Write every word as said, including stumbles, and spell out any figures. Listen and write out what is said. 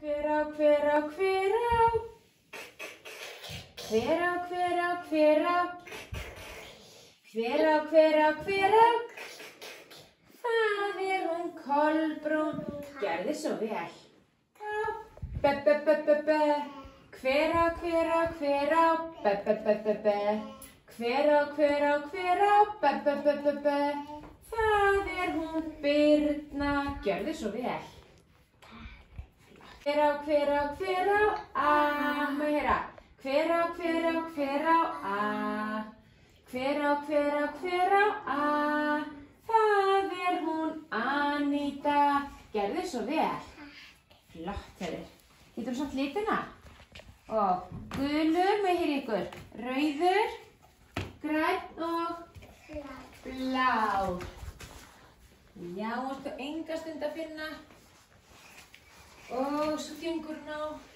Hver á, hver á, hver á? Hver á, hver á, hver á? Hver á, hver á, hver á? Það er hún Kolbrún. Gerðu svo vel. Be, be, be, be, be. Hver á, hver á, hver á? Be, be, be, be, be. Hver á, hver á, hver á? Be, be, be, be, be. Það er hún Birna. Gerðu svo vel. Hver á, hver á, hver á? A. Má ég heyra? Hver á, hver á, hver á? A. Hver á, hver á, hver á? A. Það er hún Aníta. Gerðu svo vel. Flott, þeirri. Getum samt litina? Og gulur, má ég heyra ykkur? Rauður, grænn og blár. Já, ertu enga stund að finna. Og svo fingurinn á.